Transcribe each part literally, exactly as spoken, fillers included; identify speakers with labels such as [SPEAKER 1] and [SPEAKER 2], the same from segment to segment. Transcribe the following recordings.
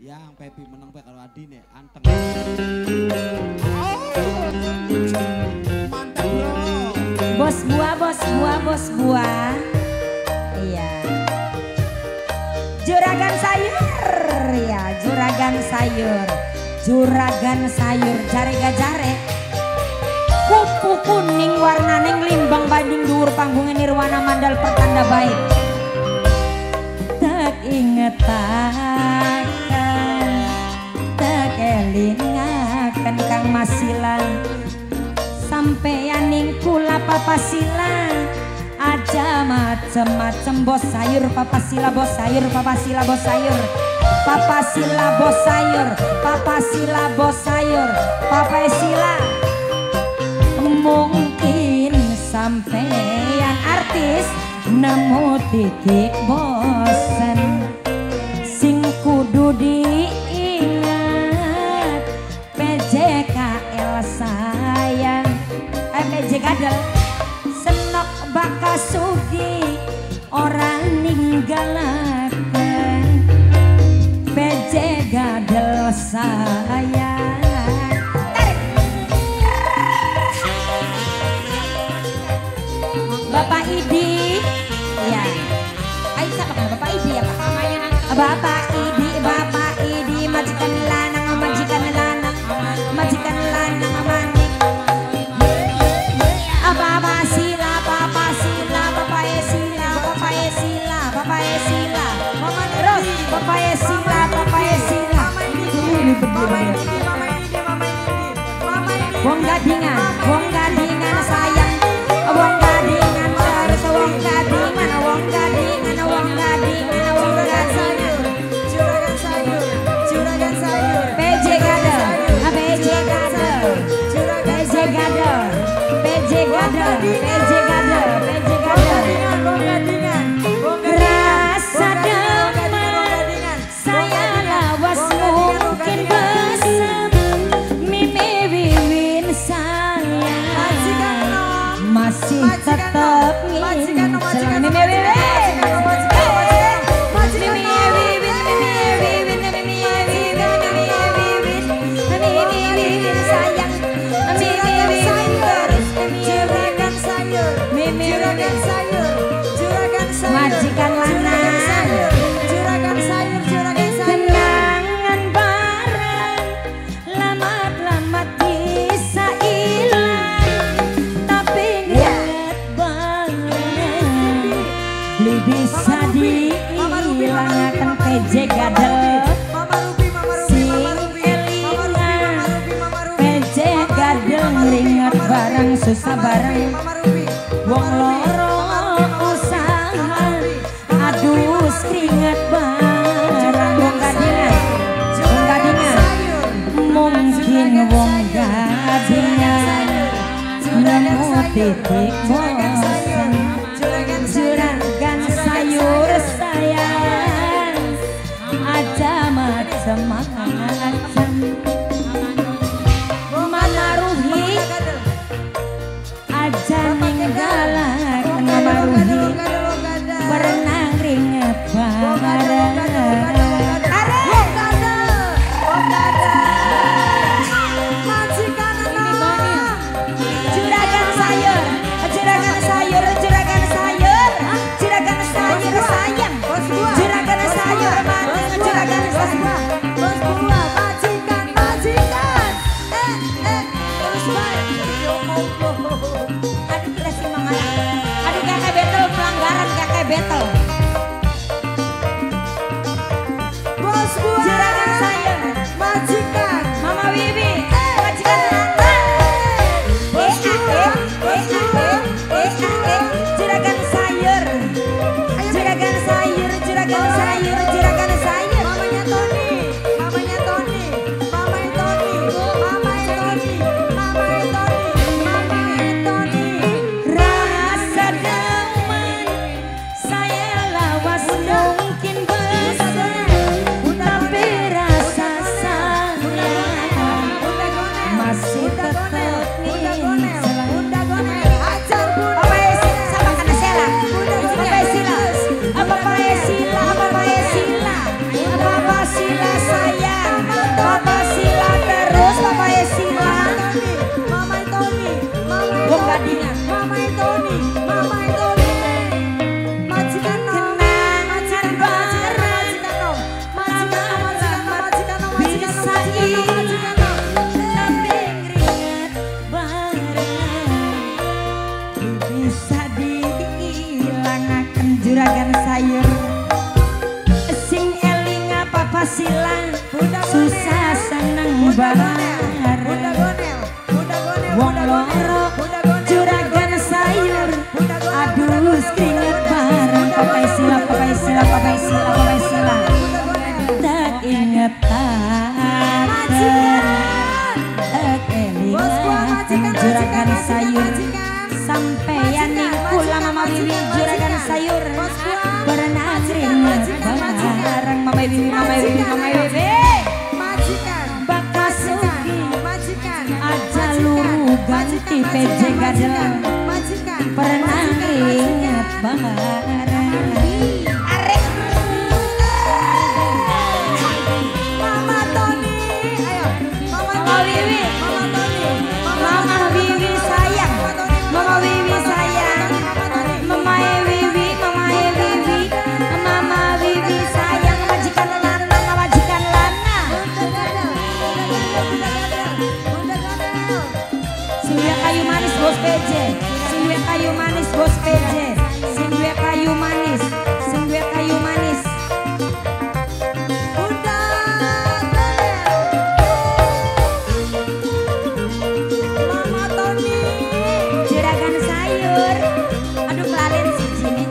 [SPEAKER 1] Yang Pepi menang pe karo adine anteng.
[SPEAKER 2] Oh, mantap bro.
[SPEAKER 3] Bos buah, bos buah, bos buah. Iya. Juragan sayur, ya juragan sayur, juragan sayur jare gajare. Kupu kuning warnane nglimbang banding dhuwur panggung nirwana mandal pertanda baik. Tak ingetakan, tak kelingakan Kang Masilan. Sampeyaning kula papasila aja macem-macem bos sayur papasila bos sayur papasila bos sayur papasila bos sayur papasila bos sayur papasila. Mungkin sampeyan artis nemu titik bosen sing kudu diingat P J K L sayang eh P J Gadel senok baka sugi orang ninggalaken P J Gadel sayang. Bapak Idi, ya. Ayo siapa kan Bapak Idi ya Pak? Bapak Idi, Bapak Idi, majikan lanang, majikan lanang, majikan lanang manik. Bapak Sila, Bapak Sila, Bapak Esila, Bapak Esila, Bapak Esila, Mama terus, Bapak Esila, Bapak Esila. Ini berdua. Wong gadingan, wong gadingan sayang, wong gadingan terus, wong gadingan, wong gadingan, wong gadingan, wong gadingan.
[SPEAKER 2] Juragan sayur, juragan sayur.
[SPEAKER 3] P J Gadel, P J Gadel, P J Gadel, P J Gadel, P J Gadel, P J Gadel.
[SPEAKER 2] Wong gadingan, wong
[SPEAKER 3] Rasa demen saya lawas mungkin besar mimi wiwin saya masih tetap ngin mimi wiwin majikan lanang
[SPEAKER 2] juragan sayur, juragan sayur.
[SPEAKER 3] kenangan bareng lamat-lamat bisa hilang tapi inget banget beli bisa dihilangkan P J Gadel sing elingan P J Gadel ngeringet bareng susah bareng wong loro adus keringet barang wong gadingan, wong gadingan, mungkin wong gadingan nemu titik bosan, juragan sayur sayang, aja macem-macem, mana ruhi, aja ninggalak nama ruhi. Berenang ringet bareng juragan sayur, juragan sayur, juragan sayur, juragan sayur sayang, juragan sayur, juragan sayur,
[SPEAKER 2] Bos buah, majikan
[SPEAKER 3] silang
[SPEAKER 2] Bunda
[SPEAKER 3] susah seneng
[SPEAKER 2] Bunda Gonel, Bunda
[SPEAKER 3] bareng.
[SPEAKER 2] Gonel, Bunda Gonel,
[SPEAKER 3] Wong
[SPEAKER 2] Bunda
[SPEAKER 3] loro
[SPEAKER 2] Gonel, Bunda Gonel,
[SPEAKER 3] juragan sayur
[SPEAKER 2] Bunda Gonel,
[SPEAKER 3] aduh
[SPEAKER 2] Bunda Gonel,
[SPEAKER 3] keringet
[SPEAKER 2] Bunda
[SPEAKER 3] bareng.
[SPEAKER 2] Gonel,
[SPEAKER 3] Papai sila, papai sila, papai sila, papai sila.
[SPEAKER 2] Bunda Gonel.
[SPEAKER 3] Tak ingetan tak
[SPEAKER 2] Bos gua
[SPEAKER 3] elingan
[SPEAKER 2] majikan,
[SPEAKER 3] juragan
[SPEAKER 2] majikan,
[SPEAKER 3] sayur
[SPEAKER 2] majikan.
[SPEAKER 3] sampeyan ning kula mama wiwi juragan sayur
[SPEAKER 2] Bos gua.
[SPEAKER 3] pernah
[SPEAKER 2] Majikan, majikan, majikan.
[SPEAKER 3] bareng mama wiwi mama wiwi mama wiwi
[SPEAKER 2] Majikan,
[SPEAKER 3] bakal
[SPEAKER 2] majikan,
[SPEAKER 3] sugi
[SPEAKER 2] majikan,
[SPEAKER 3] aja
[SPEAKER 2] majikan,
[SPEAKER 3] luru ganti
[SPEAKER 2] majikan,
[SPEAKER 3] P J
[SPEAKER 2] majikan,
[SPEAKER 3] gadel
[SPEAKER 2] majikan,
[SPEAKER 3] pernah
[SPEAKER 2] majikan,
[SPEAKER 3] inget
[SPEAKER 2] majikan.
[SPEAKER 3] bareng arek
[SPEAKER 2] Mama Tony, ayo, Mama
[SPEAKER 3] Mama
[SPEAKER 2] Tony,
[SPEAKER 3] Wiwi.
[SPEAKER 2] Mama Tony,
[SPEAKER 3] Mama Wiwi sayang, Mama Wiwi sayang, Mama Wiwi, Mama Wiwi, Mama Wiwi sayang, majikan lana, majikan lana. Singwe kayu manis bos P J, singwe kayu manis bos P J, singwe kayu manis, singwe kayu manis.
[SPEAKER 2] Mama Tony,
[SPEAKER 3] Juragan sayur, aduh kelalen sih sini.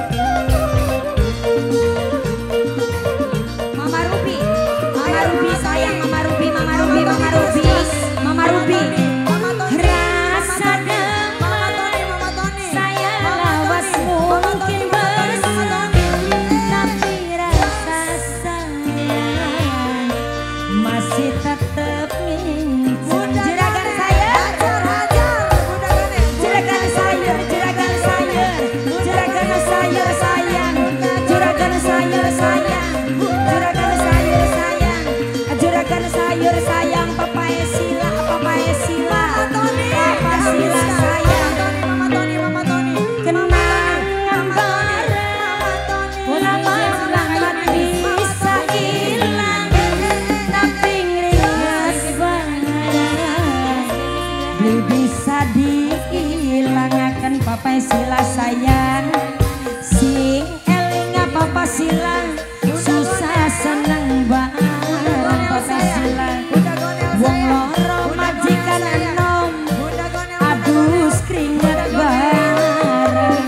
[SPEAKER 3] Mama Ruby, Mama Ruby sayang, Mama Ruby, Mama Ruby, Mama Ruby, Mama Ruby.
[SPEAKER 2] Mama Tony,
[SPEAKER 3] Rasa
[SPEAKER 2] Mama
[SPEAKER 3] damai
[SPEAKER 2] Tony, Mama Tony,
[SPEAKER 3] saya
[SPEAKER 2] Mama
[SPEAKER 3] lawas
[SPEAKER 2] Tony, Mama Tony,
[SPEAKER 3] mungkin
[SPEAKER 2] Mama Tony, Mama Tony.
[SPEAKER 3] tapi rasa sayang masih tetap mincin. Juragan sayur,
[SPEAKER 2] Hajar, hajar, Bunda Gonel,
[SPEAKER 3] juragan sayur, juragan sayur, juragan sayur sayang, juragan sayur sayang, juragan sayur sayang, juragan sayur sayang, papa Esila, papa Esila, papa Sila sayang.
[SPEAKER 2] Mama Tony, Mama Tony,
[SPEAKER 3] Kenangan bareng lama lambat bisa hilang tapi ringas bareng Beli bisa dihilangkan papa sila sayang sing eling papa sila susah seneng bareng papa sila wong loro majikan enom
[SPEAKER 2] Bunda Gonel,
[SPEAKER 3] adus keringet bareng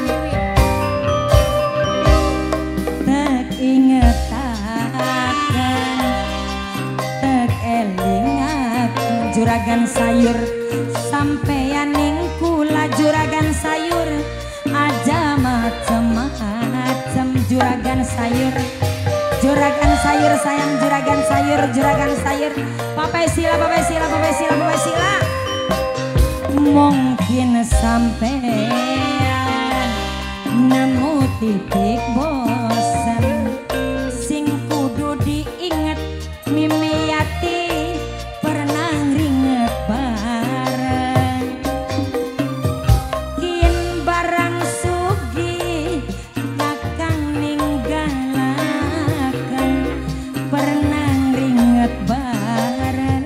[SPEAKER 3] tak ingetaken tak elingaken juragan sayur sampeyan ning kula juragan sayur aja macem-macem juragan sayur juragan sayur sayang juragan sayur juragan sayur papai sila papai sila papai sila papai sila mungkin sampean nemu titik bosan sing kudu diinget mimiati pernah ringet bareng kin barang sugi kakang ninggalaken pernah ringet bareng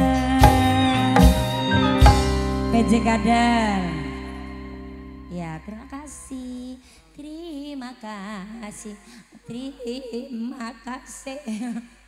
[SPEAKER 3] P J Gadal. Ya, terima kasih. Terima kasih. Terima kasih.